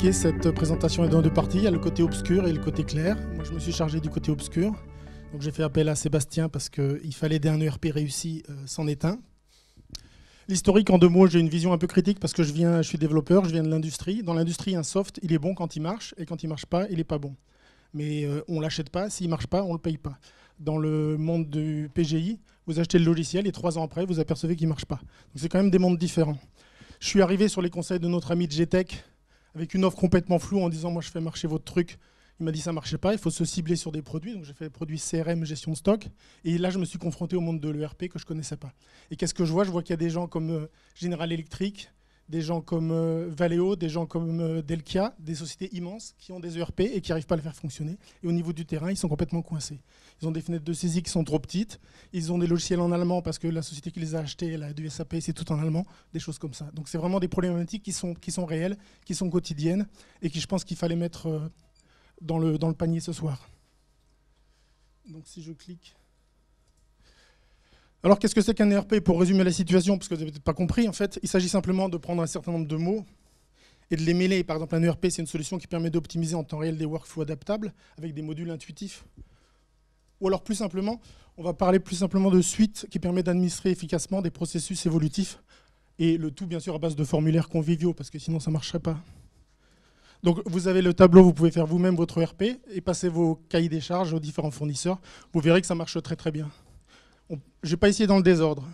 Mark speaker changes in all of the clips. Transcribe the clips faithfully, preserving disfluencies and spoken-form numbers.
Speaker 1: expliquer, cette présentation est dans deux parties. Il y a le côté obscur et le côté clair. Moi, je me suis chargé du côté obscur. Donc, j'ai fait appel à Sébastien parce qu'il fallait aider un E R P réussi, euh, c'en est un. L'historique, en deux mots, j'ai une vision un peu critique parce que je, viens, je suis développeur, je viens de l'industrie. Dans l'industrie, un soft, il est bon quand il marche, et quand il ne marche pas, il n'est pas bon. Mais euh, on ne l'achète pas, s'il ne marche pas, on ne le paye pas. Dans le monde du P G I, vous achetez le logiciel et trois ans après, vous apercevez qu'il ne marche pas. Donc c'est quand même des mondes différents. Je suis arrivé sur les conseils de notre ami de G Tech avec une offre complètement floue en disant « moi je fais marcher votre truc ». Il m'a dit « ça ne marchait pas, il faut se cibler sur des produits ». Donc j'ai fait des produits C R M, gestion de stock. Et là, je me suis confronté au monde de l'E R P que je ne connaissais pas. Et qu'est-ce que je vois? Je vois qu'il y a des gens comme euh, General Electric, des gens comme euh, Valeo, des gens comme euh, Delkia, des sociétés immenses qui ont des E R P et qui n'arrivent pas à le faire fonctionner. Et au niveau du terrain, ils sont complètement coincés. Ils ont des fenêtres de saisie qui sont trop petites. Ils ont des logiciels en allemand parce que la société qui les a achetés, elle a du S A P, c'est tout en allemand, des choses comme ça. Donc c'est vraiment des problématiques qui sont, qui sont réelles, qui sont quotidiennes et qui, je pense qu'il fallait mettre euh, dans, le, dans le panier ce soir. Donc si je clique... Alors, qu'est-ce que c'est qu'un E R P? Pour résumer la situation, parce que vous n'avez peut-être pas compris, en fait, il s'agit simplement de prendre un certain nombre de mots et de les mêler. Par exemple, un E R P, c'est une solution qui permet d'optimiser en temps réel des workflows adaptables avec des modules intuitifs. Ou alors, plus simplement, on va parler plus simplement de suite qui permet d'administrer efficacement des processus évolutifs. Et le tout, bien sûr, à base de formulaires conviviaux, parce que sinon, ça ne marcherait pas. Donc, vous avez le tableau, vous pouvez faire vous-même votre E R P et passer vos cahiers des charges aux différents fournisseurs. Vous verrez que ça marche très, très bien. Je n'ai pas essayé dans le désordre.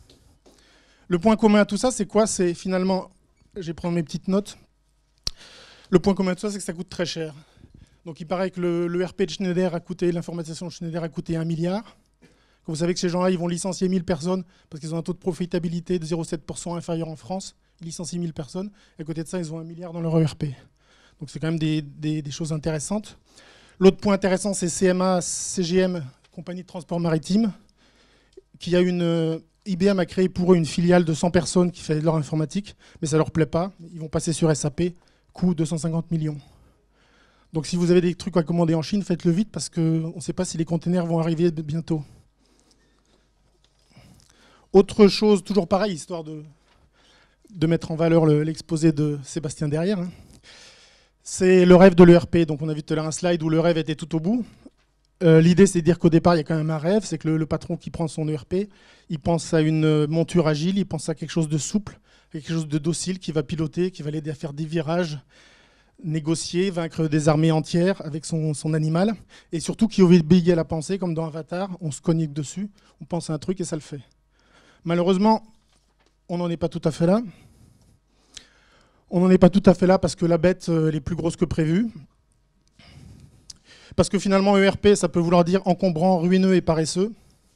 Speaker 1: Le point commun à tout ça, c'est quoi? C'est finalement, je vais prendre mes petites notes. Le point commun à tout ça, c'est que ça coûte très cher. Donc il paraît que le, le E R P de Schneider a coûté, l'informatisation de Schneider a coûté un milliard. Vous savez que ces gens-là, ils vont licencier mille personnes parce qu'ils ont un taux de profitabilité de zéro virgule sept pour cent inférieur en France. Ils licencient mille personnes. Et à côté de ça, ils ont un milliard dans leur E R P. Donc c'est quand même des, des, des choses intéressantes. L'autre point intéressant, c'est C M A, C G M, compagnie de transport maritime, qui a une, euh, I B M a créé pour eux une filiale de cent personnes qui fait de leur informatique, mais ça ne leur plaît pas. Ils vont passer sur S A P, coût deux cent cinquante millions. Donc si vous avez des trucs à commander en Chine, faites-le vite parce qu'on ne sait pas si les containers vont arriver bientôt. Autre chose, toujours pareil, histoire de, de mettre en valeur l'exposé de Sébastien derrière, hein, c'est le rêve de l'E R P. Donc on a vu tout à l'heure un slide où le rêve était tout au bout. Euh, L'idée, c'est de dire qu'au départ, il y a quand même un rêve, c'est que le, le patron qui prend son E R P, il pense à une monture agile, il pense à quelque chose de souple, quelque chose de docile qui va piloter, qui va l'aider à faire des virages, négocier, vaincre des armées entières avec son, son animal, et surtout qui obéit à la pensée, comme dans Avatar, on se cogne dessus, on pense à un truc et ça le fait. Malheureusement, on n'en est pas tout à fait là. On n'en est pas tout à fait là parce que la bête, elle est plus grosse que prévu. Parce que finalement, E R P, ça peut vouloir dire encombrant, ruineux et paresseux.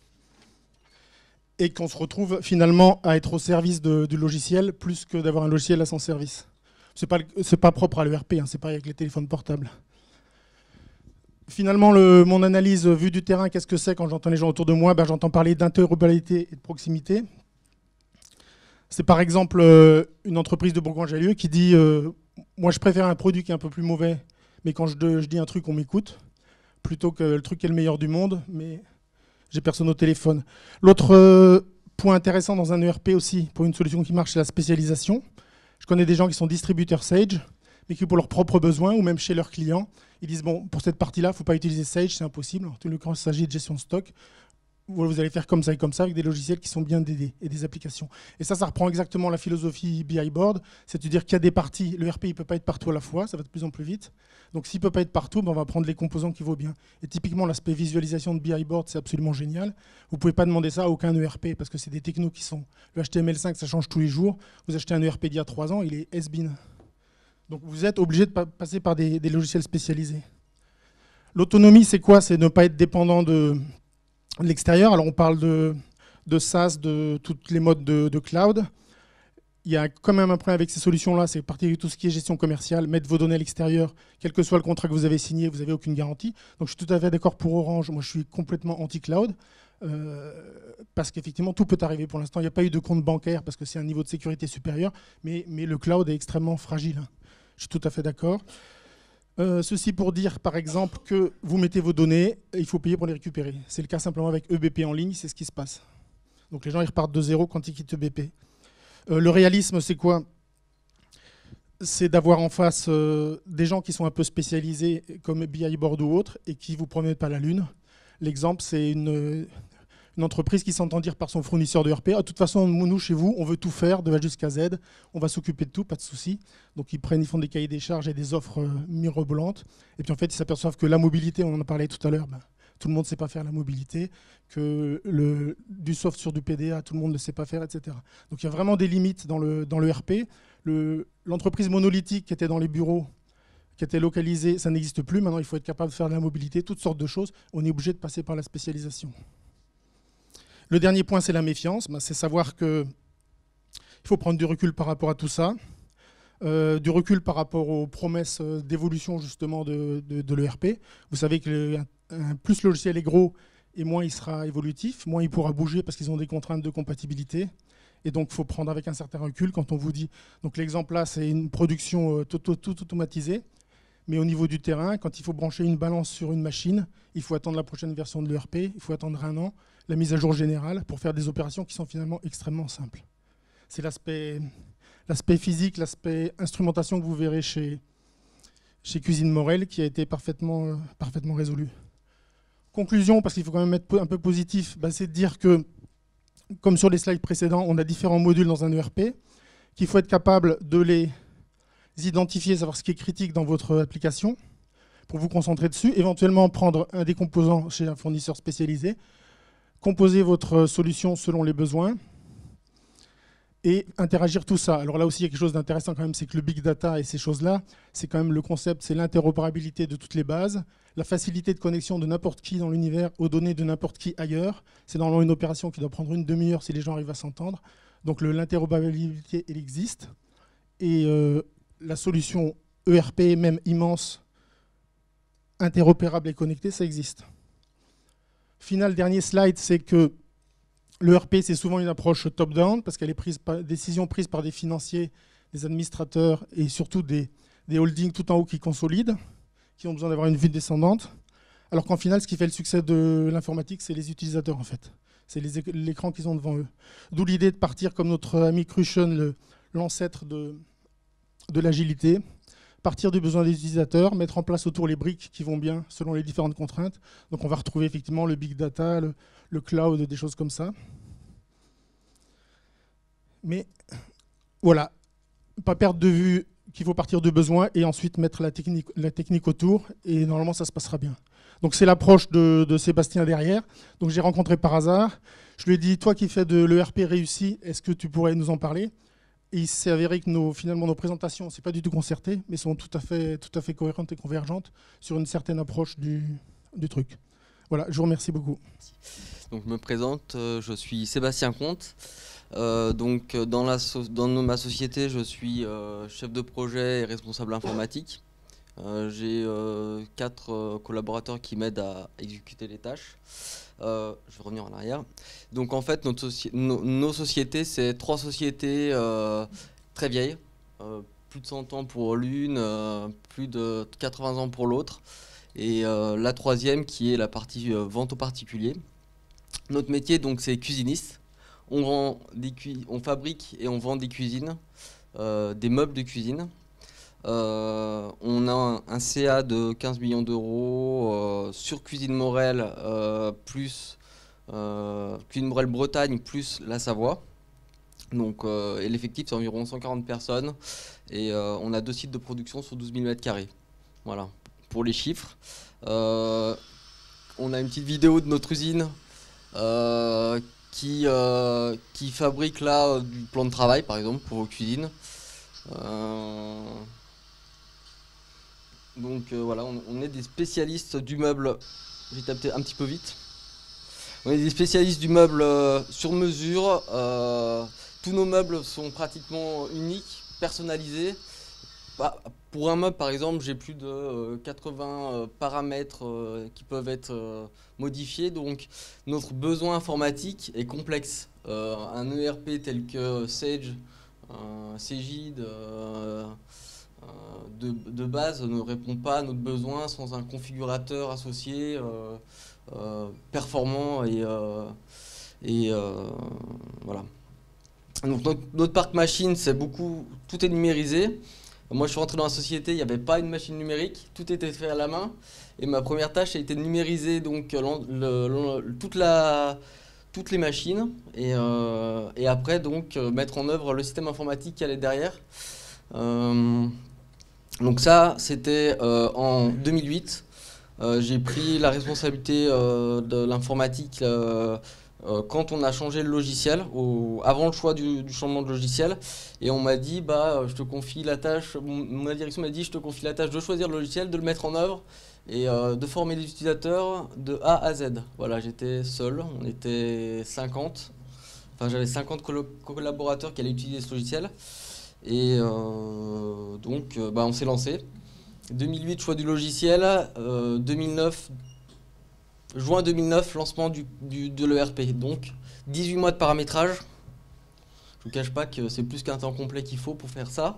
Speaker 1: Et qu'on se retrouve finalement à être au service de, du logiciel plus que d'avoir un logiciel à son service. Ce n'est pas, pas propre à l'E R P, hein, c'est pareil avec les téléphones portables. Finalement, le, mon analyse vue du terrain, qu'est-ce que c'est quand j'entends les gens autour de moi? Ben, j'entends parler d'interopérabilité et de proximité. C'est par exemple euh, une entreprise de Bourgoin-Jallieu qui dit euh, « moi, je préfère un produit qui est un peu plus mauvais, mais quand je, je dis un truc, on m'écoute ». Plutôt que le truc qui est le meilleur du monde, mais j'ai personne au téléphone. L'autre euh, point intéressant dans un E R P aussi, pour une solution qui marche, c'est la spécialisation. Je connais des gens qui sont distributeurs Sage, mais qui pour leurs propres besoins, ou même chez leurs clients, ils disent, bon, pour cette partie-là, il ne faut pas utiliser Sage, c'est impossible. En tout cas, quand il s'agit de gestion de stock, vous allez faire comme ça et comme ça, avec des logiciels qui sont bien dédiés et des applications. Et ça, ça reprend exactement la philosophie B I Board, c'est-à-dire qu'il y a des parties, le E R P ne peut pas être partout à la fois, ça va de plus en plus vite. Donc s'il ne peut pas être partout, ben on va prendre les composants qui vaut bien. Et typiquement, l'aspect visualisation de B I Board, c'est absolument génial. Vous ne pouvez pas demander ça à aucun E R P, parce que c'est des technos qui sont... Le H T M L cinq, ça change tous les jours. Vous achetez un E R P d'il y a trois ans, il est has-been. Donc vous êtes obligé de pa passer par des, des logiciels spécialisés. L'autonomie, c'est quoi? C'est ne pas être dépendant de... de l'extérieur. Alors on parle de, de SaaS, de toutes les modes de, de cloud. Il y a quand même un problème avec ces solutions-là, c'est partir de tout ce qui est gestion commerciale, mettre vos données à l'extérieur, quel que soit le contrat que vous avez signé, vous n'avez aucune garantie. Donc je suis tout à fait d'accord pour Orange, moi je suis complètement anti-cloud, euh, parce qu'effectivement tout peut arriver pour l'instant. Il n'y a pas eu de compte bancaire parce que c'est un niveau de sécurité supérieur, mais, mais le cloud est extrêmement fragile. Je suis tout à fait d'accord. Euh, ceci pour dire, par exemple, que vous mettez vos données et il faut payer pour les récupérer. C'est le cas simplement avec E B P en ligne, c'est ce qui se passe. Donc les gens ils repartent de zéro quand ils quittent E B P. Euh, le réalisme, c'est quoi? c'est d'avoir en face euh, des gens qui sont un peu spécialisés, comme B I Board ou autres, et qui vous promettent pas la lune. L'exemple, c'est une, une entreprise qui s'entend dire par son fournisseur de E R P, ah, de toute façon, nous, chez vous, on veut tout faire, de A jusqu'à Z, on va s'occuper de tout, pas de souci. Donc ils prennent, ils font des cahiers des charges et des offres euh, mirobolantes. Et puis en fait, ils s'aperçoivent que la mobilité, on en a parlé tout à l'heure, ben, tout le monde ne sait pas faire la mobilité, que le, du soft sur du P D A, tout le monde ne sait pas faire, et cetera. Donc il y a vraiment des limites dans le, dans le E R P. L'entreprise le, monolithique qui était dans les bureaux, qui était localisée, ça n'existe plus. Maintenant, il faut être capable de faire de la mobilité, toutes sortes de choses. On est obligé de passer par la spécialisation. Le dernier point, c'est la méfiance. Ben, c'est savoir qu'il faut prendre du recul par rapport à tout ça. Euh, du recul par rapport aux promesses d'évolution justement de, de, de l'E R P. Vous savez que le, un, plus le logiciel est gros et moins il sera évolutif, moins il pourra bouger parce qu'ils ont des contraintes de compatibilité. Et donc il faut prendre avec un certain recul quand on vous dit... Donc l'exemple là, c'est une production euh, tout, tout, tout automatisée, mais au niveau du terrain, quand il faut brancher une balance sur une machine, il faut attendre la prochaine version de l'E R P, il faut attendre un an, la mise à jour générale, pour faire des opérations qui sont finalement extrêmement simples. C'est l'aspect... L'aspect physique, l'aspect instrumentation que vous verrez chez, chez Cuisine Morel qui a été parfaitement, euh, parfaitement résolu. Conclusion, parce qu'il faut quand même être un peu positif, bah, c'est de dire que, comme sur les slides précédents, on a différents modules dans un E R P, qu'il faut être capable de les identifier, savoir ce qui est critique dans votre application, pour vous concentrer dessus, éventuellement prendre un des composants chez un fournisseur spécialisé, composer votre solution selon les besoins, et interagir tout ça. Alors là aussi, il y a quelque chose d'intéressant quand même, c'est que le big data et ces choses-là, c'est quand même le concept, c'est l'interopérabilité de toutes les bases, la facilité de connexion de n'importe qui dans l'univers aux données de n'importe qui ailleurs. C'est normalement une opération qui doit prendre une demi-heure si les gens arrivent à s'entendre. Donc l'interopérabilité, elle existe. Et euh, la solution E R P, même immense, interopérable et connectée, ça existe. Final, dernier slide, c'est que l'E R P, c'est souvent une approche top-down, parce qu'elle est prise par, décision prise par des financiers, des administrateurs et surtout des, des holdings tout en haut qui consolident, qui ont besoin d'avoir une vue descendante. Alors qu'en final, ce qui fait le succès de l'informatique, c'est les utilisateurs, en fait. C'est l'écran qu'ils ont devant eux. D'où l'idée de partir comme notre ami Crucian, l'ancêtre de, de l'agilité, partir du besoin des utilisateurs, mettre en place autour les briques qui vont bien selon les différentes contraintes. Donc on va retrouver effectivement le big data, le, le cloud, des choses comme ça. Mais voilà, pas perdre de vue qu'il faut partir du besoin et ensuite mettre la technique, la technique autour, et normalement ça se passera bien. Donc c'est l'approche de, de Sébastien derrière. Donc j'ai rencontré par hasard, je lui ai dit, toi qui fais de l'E R P réussi, est-ce que tu pourrais nous en parler? Et il s'est avéré que nos, finalement nos présentations, c'est pas du tout concertées, mais sont tout à fait, tout à fait cohérentes et convergentes sur une certaine approche du, du truc. Voilà, je vous remercie beaucoup.
Speaker 2: Donc je me présente, je suis Sébastien Comte. Euh, donc dans, la so dans ma société, je suis euh, chef de projet et responsable informatique. Euh, J'ai euh, quatre euh, collaborateurs qui m'aident à exécuter les tâches. Euh, je vais revenir en arrière. Donc en fait, notre soci no nos sociétés, c'est trois sociétés euh, très vieilles, euh, plus de cent ans pour l'une, euh, plus de quatre-vingts ans pour l'autre, et euh, la troisième qui est la partie euh, vente aux particuliers. Notre métier, donc, c'est cuisiniste. On, vend des cu on fabrique et on vend des cuisines, euh, des meubles de cuisine. Euh, on a un, un C A de quinze millions d'euros euh, sur Cuisine Morel, euh, plus euh, Cuisine Morel Bretagne, plus la Savoie. Donc, euh, et l'effectif, c'est environ cent quarante personnes. Et euh, on a deux sites de production sur douze mille mètres carrés. Voilà, pour les chiffres. Euh, on a une petite vidéo de notre usine euh, qui, euh, qui fabrique là du plan de travail, par exemple, pour vos cuisines. Euh, donc euh, voilà, on, on est des spécialistes du meuble. J'ai tapé un petit peu vite. On est des spécialistes du meuble euh, sur mesure. Euh, tous nos meubles sont pratiquement uniques, personnalisés. Bah, pour un meuble, par exemple, j'ai plus de euh, quatre-vingts euh, paramètres euh, qui peuvent être euh, modifiés. Donc notre besoin informatique est complexe. Euh, un E R P tel que Sage, euh, Cegid, euh, De, de base ne répond pas à notre besoin sans un configurateur associé euh, euh, performant et, euh, et euh, voilà. Donc notre, notre parc machine, c'est beaucoup, tout est numérisé. Moi, je suis rentré dans la société, il n'y avait pas une machine numérique, tout était fait à la main. Et ma première tâche a été de numériser donc, le, le, le, toute la, toutes les machines et, euh, et après donc mettre en œuvre le système informatique qui allait derrière. Euh, donc ça, c'était euh, en deux mille huit. Euh, j'ai pris la responsabilité euh, de l'informatique euh, euh, quand on a changé le logiciel, au, avant le choix du, du changement de logiciel. Et on m'a dit, bah, je te confie la tâche, ma direction m'a dit, je te confie la tâche de choisir le logiciel, de le mettre en œuvre et euh, de former les utilisateurs de A à Z. Voilà, j'étais seul, on était cinquante. Enfin, j'avais cinquante collaborateurs qui allaient utiliser ce logiciel. Et euh, donc, euh, bah, on s'est lancé. deux mille huit, choix du logiciel. Euh, deux mille neuf, juin deux mille neuf, lancement du, du, de l'E R P. Donc, dix-huit mois de paramétrage. Je ne vous cache pas que c'est plus qu'un temps complet qu'il faut pour faire ça.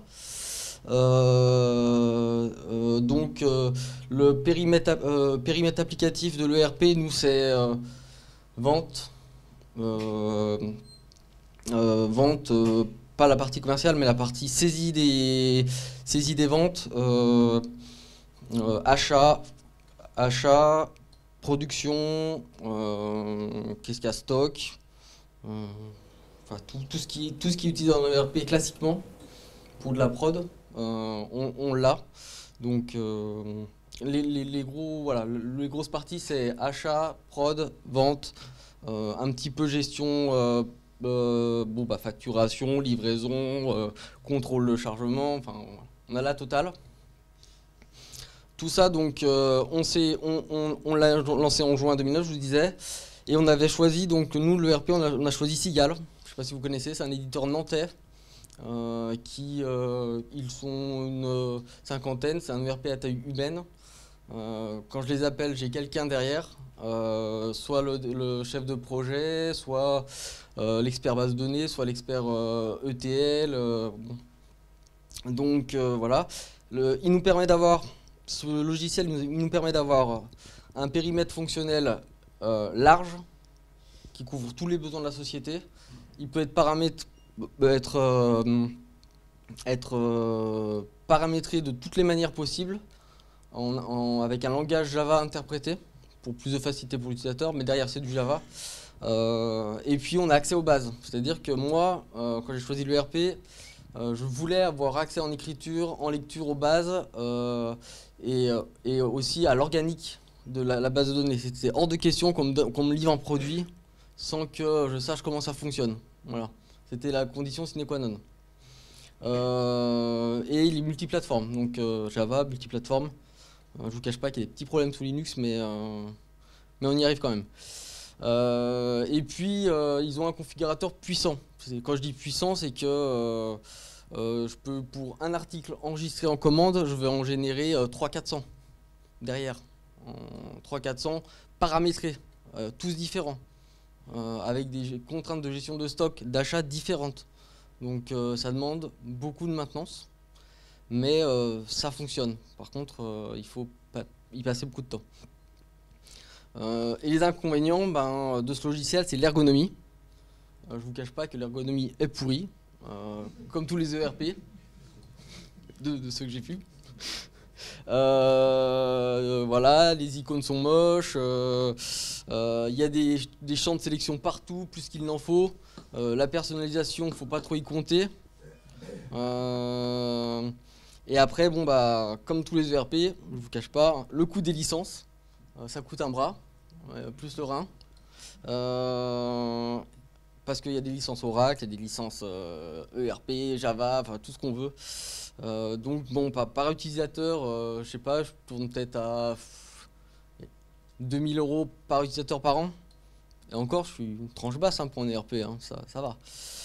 Speaker 2: Euh, euh, donc, euh, le périmètre, euh, périmètre applicatif de l'E R P, nous, c'est euh, vente. Euh, euh, vente. Euh, pas la partie commerciale, mais la partie saisie des, saisie des ventes, euh, euh, achat, achat, production, euh, qu'est-ce qu'il y a, stock, euh, enfin tout, tout, ce qui, tout ce qui est utilisé dans le E R P classiquement pour de la prod, euh, on, on l'a. Donc euh, les, les, les, gros, voilà, les grosses parties c'est achat, prod, vente, euh, un petit peu gestion. Euh, Euh, bon, bah, facturation, livraison, euh, contrôle de chargement, enfin, on a la totale. Tout ça, donc, euh, on, on, on, on l'a lancé en juin deux mille neuf, je vous disais, et on avait choisi, donc, nous, le E R P, on a, on a choisi Sigal. Je ne sais pas si vous connaissez, c'est un éditeur nantais, euh, qui, euh, ils sont une cinquantaine, c'est un E R P à taille humaine. Euh, quand je les appelle, j'ai quelqu'un derrière, euh, soit le, le chef de projet, soit euh, l'expert base de données, soit l'expert euh, E T L. Euh, bon. Donc euh, voilà, le, il nous permet d'avoir, ce logiciel nous, il nous permet d'avoir un périmètre fonctionnel euh, large qui couvre tous les besoins de la société. Il peut être, paramètre, être, euh, être euh, paramétré de toutes les manières possibles. En, en, avec un langage Java interprété pour plus de facilité pour l'utilisateur, mais derrière c'est du Java. Euh, et puis on a accès aux bases, c'est-à-dire que moi, euh, quand j'ai choisi l'E R P, euh, je voulais avoir accès en écriture, en lecture aux bases euh, et, et aussi à l'organique de la, la base de données. C'était hors de question qu'on me, qu'on me livre un produit sans que je sache comment ça fonctionne. Voilà, c'était la condition sine qua non. Euh, et il est multiplateforme, donc euh, Java, multiplateforme. Je vous cache pas qu'il y a des petits problèmes sous Linux, mais, euh, mais on y arrive quand même. Euh, et puis, euh, ils ont un configurateur puissant. Quand je dis puissant, c'est que euh, euh, je peux, pour un article enregistré en commande, je vais en générer euh, trois cents quatre cents derrière. trois cents quatre cents paramétrés, euh, tous différents, euh, avec des contraintes de gestion de stock, d'achat différentes. Donc euh, ça demande beaucoup de maintenance. Mais euh, ça fonctionne. Par contre, euh, il faut pas y passer beaucoup de temps. Euh, et les inconvénients ben, de ce logiciel, c'est l'ergonomie. Euh, je ne vous cache pas que l'ergonomie est pourrie, euh, comme tous les E R P, de, de ceux que j'ai vus. Euh, voilà, les icônes sont moches, il euh, euh, y a des, des champs de sélection partout, plus qu'il n'en faut. Euh, la personnalisation, il ne faut pas trop y compter. Euh, Et après, bon bah, comme tous les E R P, je vous cache pas, le coût des licences, euh, ça coûte un bras, euh, plus le rein. Euh, parce qu'il y a des licences Oracle, il y a des licences euh, E R P, Java, enfin tout ce qu'on veut. Euh, donc bon, par, par utilisateur, euh, je sais pas, je tourne peut-être à deux mille euros par utilisateur par an. Et encore, je suis une tranche basse hein, pour un E R P, hein, ça, ça va.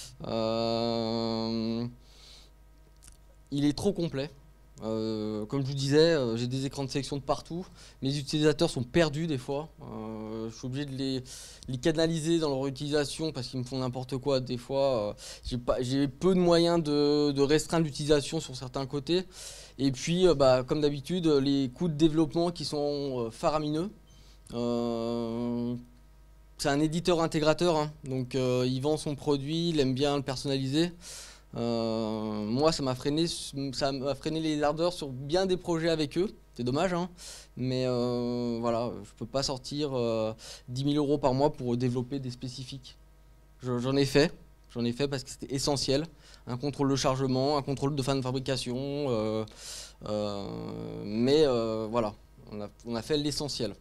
Speaker 2: Euh, Il est trop complet. Euh, comme je vous disais, euh, j'ai des écrans de sélection de partout. Mes utilisateurs sont perdus des fois. Euh, je suis obligé de les, les canaliser dans leur utilisation parce qu'ils me font n'importe quoi. Des fois, euh, j'ai peu de moyens de, de restreindre l'utilisation sur certains côtés. Et puis, euh, bah, comme d'habitude, les coûts de développement qui sont euh, faramineux. Euh, C'est un éditeur intégrateur, hein, donc euh, il vend son produit, il aime bien le personnaliser. Euh, moi, ça m'a freiné, ça m'a freiné les ardeurs sur bien des projets avec eux. C'est dommage, hein. Mais euh, voilà, je peux pas sortir euh, dix mille euros par mois pour développer des spécifiques. Je- J'en ai fait, j'en ai fait parce que c'était essentiel. Un contrôle de chargement, un contrôle de fin de fabrication. euh, euh, mais euh, voilà, on a, on a fait l'essentiel.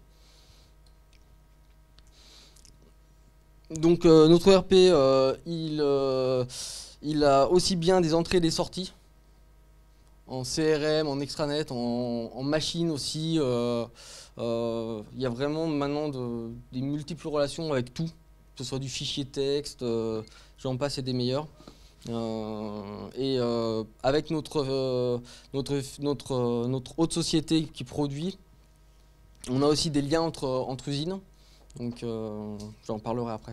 Speaker 2: Donc euh, notre E R P, euh, il, euh, il a aussi bien des entrées et des sorties, en C R M, en extranet, en, en machine aussi. euh, euh, il y a vraiment maintenant de- des multiples relations avec tout, que ce soit du fichier texte, euh, j'en passe et des meilleurs. Euh, et euh, avec notre, euh, notre, notre, euh, notre haute société qui produit, on a aussi des liens entre, entre usines. Donc euh, j'en parlerai après.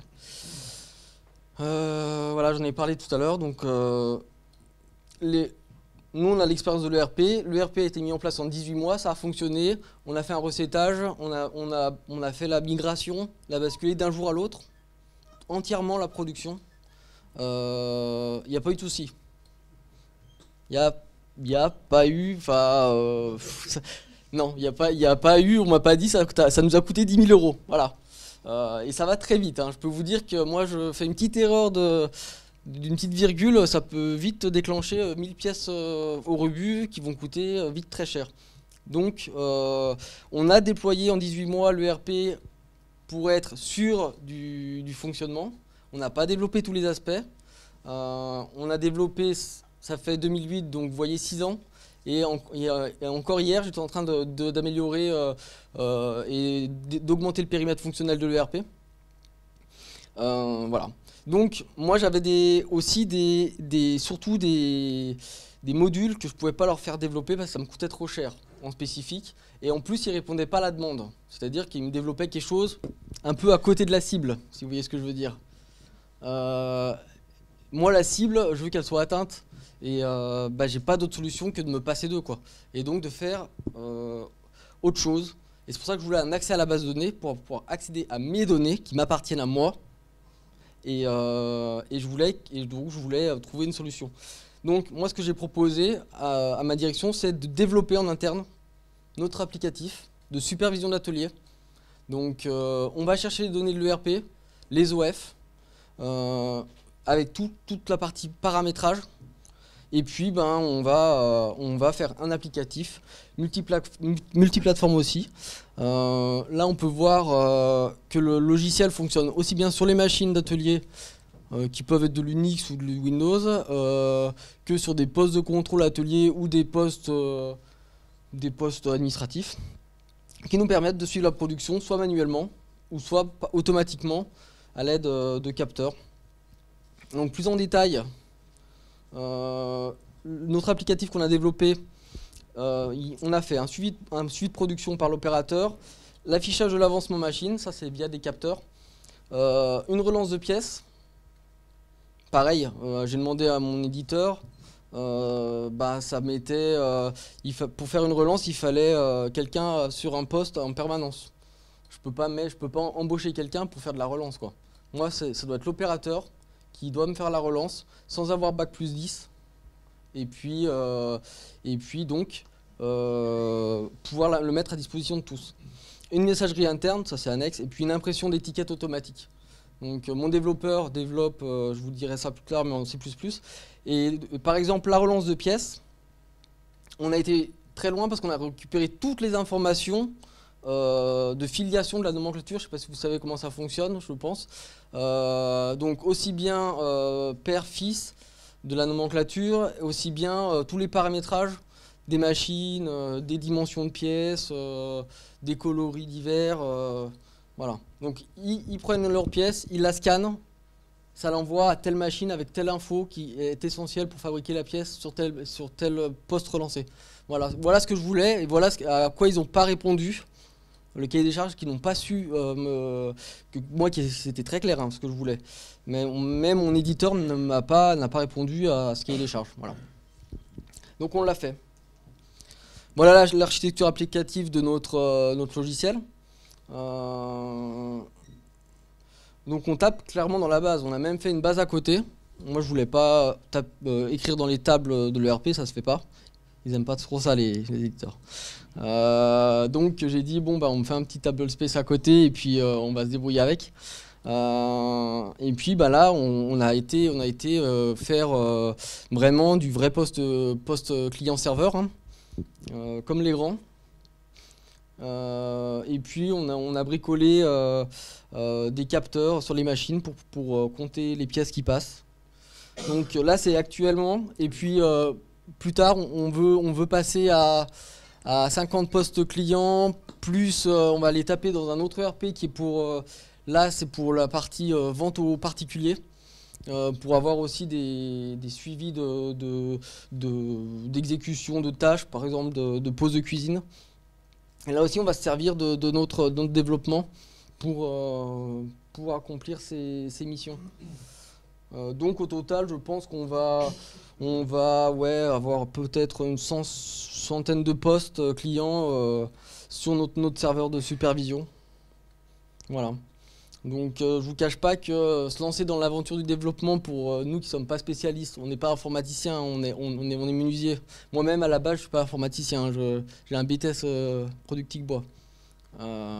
Speaker 2: Euh, voilà, j'en ai parlé tout à l'heure. Donc euh, les, nous, on a l'expérience de l'E R P. L'E R P a été mis en place en dix-huit mois, ça a fonctionné. On a fait un recettage, on a, on a, on a fait la migration, la basculé d'un jour à l'autre, entièrement la production. Il euh, n'y a pas eu de souci. Il n'y a, y a pas eu. Enfin. Euh, non, il n'y a, pas- y a pas eu, on m'a pas dit, ça, ça nous a coûté dix mille euros. Voilà. Euh, et ça va très vite, hein. Je peux vous dire que moi, je fais une petite erreur de, d'une petite virgule, ça peut vite déclencher euh, mille pièces euh, au rebut qui vont coûter euh, vite très cher. Donc, euh, on a déployé en dix-huit mois l'E R P pour être sûr du, du fonctionnement. On n'a pas développé tous les aspects. Euh, on a développé, ça fait deux mille huit, donc vous voyez six ans. Et, en- et, euh, et encore hier, j'étais en train de- de- d'améliorer euh, euh, et d- d'augmenter le périmètre fonctionnel de l'E R P. Euh, voilà. Donc moi j'avais des, aussi des, des- surtout des, des modules que je ne pouvais pas leur faire développer parce que ça me coûtait trop cher en spécifique. Et en plus ils ne répondaient pas à la demande. C'est-à-dire qu'ils me développaient quelque chose un peu à côté de la cible, si vous voyez ce que je veux dire. Euh, moi la cible, je veux qu'elle soit atteinte. Et euh, bah, j'ai pas d'autre solution que de me passer d'eux, quoi. Et donc de faire euh, autre chose. Et c'est pour ça que je voulais un accès à la base de données pour pouvoir accéder à mes données qui m'appartiennent à moi. Et, euh, et je voulais, et donc je voulais euh, trouver une solution. Donc moi ce que j'ai proposé à, à ma direction, c'est de développer en interne notre applicatif de supervision d'atelier. Donc euh, on va chercher les données de l'E R P, les O F, euh, avec tout- toute la partie paramétrage. Et puis ben, on, va, euh, on va faire un applicatif, multipla- multiplateforme aussi. Euh, là on peut voir euh, que le logiciel fonctionne aussi bien sur les machines d'atelier euh, qui peuvent être de l'Unix ou de Windows, euh, que sur des postes de contrôle atelier ou des postes, euh, des postes administratifs, qui nous permettent de suivre la production soit manuellement ou soit automatiquement à l'aide euh, de capteurs. Donc plus en détail, Euh, notre applicatif qu'on a développé, euh, il- on a fait un suivi, un suivi de production par l'opérateur, l'affichage de l'avancement machine, ça c'est via des capteurs, euh, une relance de pièces. Pareil, euh, j'ai demandé à mon éditeur, euh, bah, ça mettait, euh, il fa- pour faire une relance, il fallait euh, quelqu'un sur un poste en permanence. Je peux pas, mais je peux pas embaucher quelqu'un pour faire de la relance, quoi. Moi, c'est- ça doit être l'opérateur qui doit me faire la relance sans avoir bac plus dix. Et puis, euh, et puis donc, euh, pouvoir la- le mettre à disposition de tous. Une messagerie interne, ça c'est annexe, et puis une impression d'étiquette automatique. Donc euh, mon développeur développe, euh, je vous dirai ça plus tard, mais en C plus plus. Et euh, par exemple, la relance de pièces, on a été très loin parce qu'on a récupéré toutes les informations euh, de filiation de la nomenclature. Je ne sais pas si vous savez comment ça fonctionne, je pense. Euh, donc aussi bien euh, père, fils de la nomenclature, aussi bien euh, tous les paramétrages des machines, euh, des dimensions de pièces, euh, des coloris divers. euh, voilà. Donc ils, ils prennent leur pièce, ils la scannent, ça l'envoie à telle machine avec telle info qui est essentielle pour fabriquer la pièce sur tel, sur tel poste relancé. Voilà, voilà ce que je voulais et voilà ce, à quoi ils n'ont pas répondu. Le cahier des charges qui n'ont pas su euh, me, que moi qui c'était très clair hein, ce que je voulais, mais on- même mon éditeur ne m'a pas n'a pas répondu à ce cahier des charges. Voilà. Donc on l'a fait. Voilà la- l'architecture applicative de notre euh, notre logiciel. Euh, donc on tape clairement dans la base. On a même fait une base à côté Moi, je voulais pas euh, écrire dans les tables de l'E R P, ça se fait pas. Ils aiment pas trop ça, les, les éditeurs. Euh, donc, j'ai dit, bon, bah, on me fait un petit table space à côté et puis euh, on va se débrouiller avec. Euh, et puis bah là, on, on a été, on a été euh, faire euh, vraiment du vrai poste, poste client-serveur, hein, euh, comme les grands. Euh, et puis on a, on a bricolé euh, euh, des capteurs sur les machines pour, pour euh, compter les pièces qui passent. Donc là, c'est actuellement. Et puis euh, plus tard, on, on, veut, on veut passer à, à cinquante postes clients, plus euh, on va les taper dans un autre E R P qui est pour... Euh, Là, c'est pour la partie euh, vente aux particuliers, euh, pour avoir aussi des, des suivis de, de, de, d'exécution de tâches, par exemple de, de pause de cuisine. Et là aussi, on va se servir de, de, notre, de notre développement pour, euh, pour accomplir ces, ces missions. Euh, donc au total, je pense qu'on va, on va ouais, avoir peut-être une cent, centaine de postes clients euh, sur notre, notre serveur de supervision. Voilà. Donc euh, je vous cache pas que euh, se lancer dans l'aventure du développement pour euh, nous qui sommes pas spécialistes, on n'est pas informaticien, on est, on, on est, on est menuisier. Moi-même à la base je suis pas informaticien, je, j'ai un B T S euh, productique bois. Euh,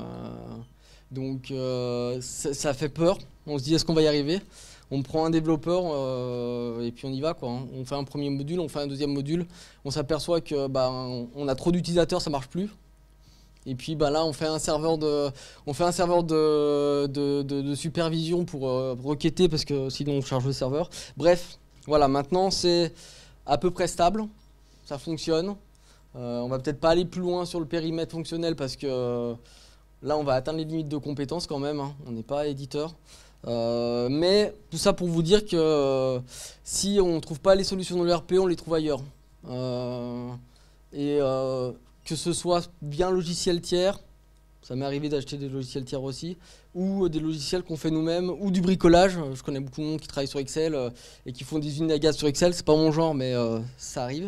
Speaker 2: donc euh, ça, ça fait peur, on se dit est-ce qu'on va y arriver? On prend un développeur euh, et puis on y va quoi. Hein. On fait un premier module, on fait un deuxième module, on s'aperçoit que bah, on, on a trop d'utilisateurs, ça marche plus. Et puis bah, là, on fait un serveur de, on fait un serveur de, de, de, de supervision pour euh, requêter parce que sinon on charge le serveur. Bref, voilà, maintenant c'est à peu près stable, ça fonctionne. Euh, on va peut-être pas aller plus loin sur le périmètre fonctionnel parce que euh, là on va atteindre les limites de compétences quand même, hein. On n'est pas éditeur. Euh, mais tout ça pour vous dire que euh, si on ne trouve pas les solutions dans l'E R P, on les trouve ailleurs. Euh, et euh, que ce soit bien logiciel tiers, ça m'est arrivé d'acheter des logiciels tiers aussi, ou des logiciels qu'on fait nous-mêmes, ou du bricolage. Je connais beaucoup de monde qui travaille sur Excel euh, et qui font des usines à gaz sur Excel. C'est pas mon genre, mais euh, ça arrive.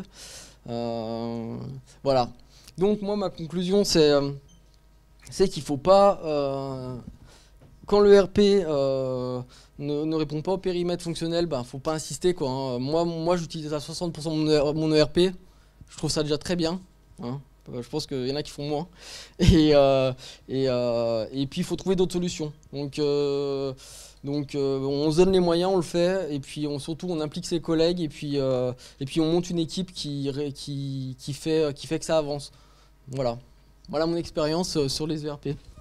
Speaker 2: Euh, voilà. Donc moi, ma conclusion, c'est euh, c'est qu'il faut pas... Euh, quand le R P euh, ne, ne répond pas au périmètre fonctionnel, ben, faut pas insister, quoi, hein. Moi, moi j'utilise à soixante pour cent mon, mon E R P. Je trouve ça déjà très bien. Hein. Je pense qu'il y en a qui font moins. Et, euh, et, euh, et puis, il faut trouver d'autres solutions. Donc, euh, donc euh, on se donne les moyens, on le fait. Et puis, on, surtout, on implique ses collègues. Et puis, euh, et puis on monte une équipe qui, qui, qui, fait, qui fait que ça avance. Voilà. Voilà mon expérience sur les E R P.